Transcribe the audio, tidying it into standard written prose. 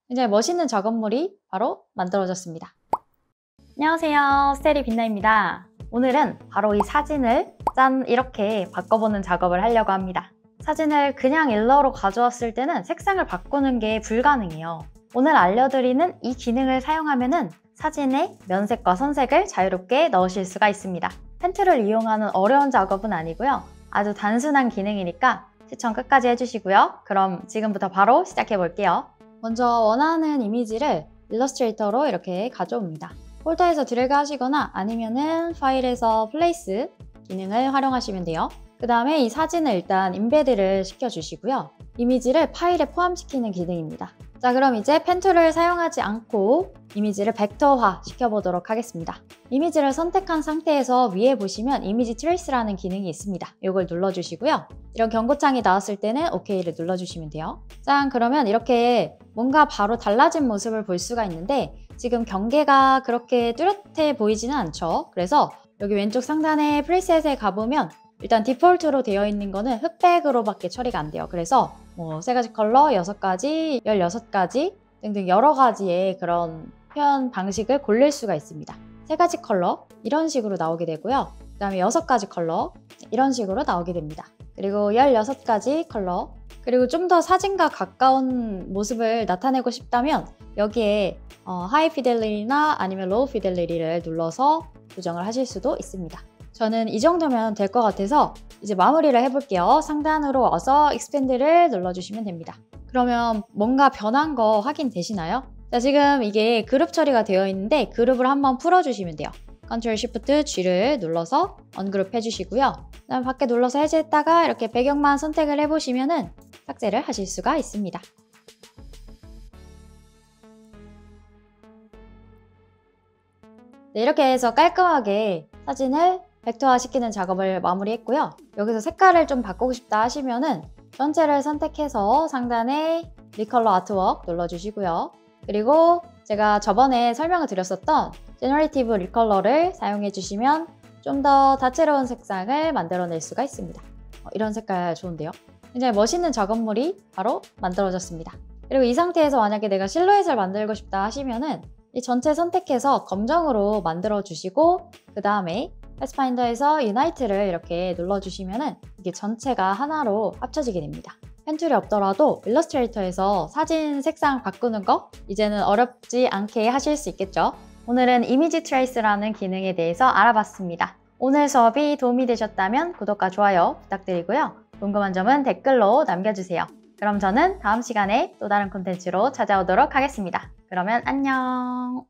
굉장히 멋있는 작업물이 바로 만들어졌습니다. 안녕하세요, 스테리 빛나입니다. 오늘은 바로 이 사진을 짠 이렇게 바꿔보는 작업을 하려고 합니다. 사진을 그냥 일러로 가져왔을 때는 색상을 바꾸는 게 불가능해요. 오늘 알려드리는 이 기능을 사용하면 사진에 면색과 선색을 자유롭게 넣으실 수가 있습니다. 펜툴을 이용하는 어려운 작업은 아니고요. 아주 단순한 기능이니까 시청 끝까지 해주시고요. 그럼 지금부터 바로 시작해 볼게요. 먼저 원하는 이미지를 일러스트레이터로 이렇게 가져옵니다. 폴더에서 드래그 하시거나 아니면은 파일에서 플레이스 기능을 활용하시면 돼요. 그 다음에 이 사진을 일단 임베드를 시켜주시고요. 이미지를 파일에 포함시키는 기능입니다. 자, 그럼 이제 펜툴을 사용하지 않고 이미지를 벡터화 시켜보도록 하겠습니다. 이미지를 선택한 상태에서 위에 보시면 이미지 트레이스라는 기능이 있습니다. 이걸 눌러주시고요. 이런 경고창이 나왔을 때는 OK를 눌러주시면 돼요. 짠, 그러면 이렇게 뭔가 바로 달라진 모습을 볼 수가 있는데 지금 경계가 그렇게 뚜렷해 보이지는 않죠. 그래서 여기 왼쪽 상단에 프리셋에 가보면 일단 디폴트로 되어 있는 거는 흑백으로밖에 처리가 안 돼요. 그래서 뭐 3가지 컬러, 6가지, 16가지 등등 여러 가지의 그런 표현 방식을 고를 수가 있습니다. 3가지 컬러 이런 식으로 나오게 되고요. 그 다음에 6가지 컬러 이런 식으로 나오게 됩니다. 그리고 16가지 컬러, 그리고 좀 더 사진과 가까운 모습을 나타내고 싶다면 여기에 하이 피델리티나 아니면 로우 피델리티를 눌러서 조정을 하실 수도 있습니다. 저는 이 정도면 될 것 같아서 이제 마무리를 해볼게요. 상단으로 와서 익스펜드를 눌러주시면 됩니다. 그러면 뭔가 변한 거 확인되시나요? 자, 지금 이게 그룹 처리가 되어 있는데 그룹을 한번 풀어주시면 돼요. Ctrl Shift G를 눌러서 언그룹 해주시고요. 그다음 밖에 눌러서 해제했다가 이렇게 배경만 선택을 해보시면은 삭제를 하실 수가 있습니다. 네, 이렇게 해서 깔끔하게 사진을 벡터화 시키는 작업을 마무리했고요. 여기서 색깔을 좀 바꾸고 싶다 하시면은 전체를 선택해서 상단에 리컬러 아트웍 눌러주시고요. 그리고 제가 저번에 설명을 드렸었던 제너레이티브 리컬러를 사용해 주시면 좀 더 다채로운 색상을 만들어낼 수가 있습니다. 이런 색깔 좋은데요? 굉장히 멋있는 작업물이 바로 만들어졌습니다. 그리고 이 상태에서 만약에 내가 실루엣을 만들고 싶다 하시면은 이 전체 선택해서 검정으로 만들어 주시고 그 다음에 패스파인더에서 유나이트를 이렇게 눌러주시면은 이게 전체가 하나로 합쳐지게 됩니다. 펜툴이 없더라도 일러스트레이터에서 사진 색상 바꾸는 거 이제는 어렵지 않게 하실 수 있겠죠? 오늘은 이미지 트레이스라는 기능에 대해서 알아봤습니다. 오늘 수업이 도움이 되셨다면 구독과 좋아요 부탁드리고요. 궁금한 점은 댓글로 남겨주세요. 그럼 저는 다음 시간에 또 다른 콘텐츠로 찾아오도록 하겠습니다. 그러면 안녕!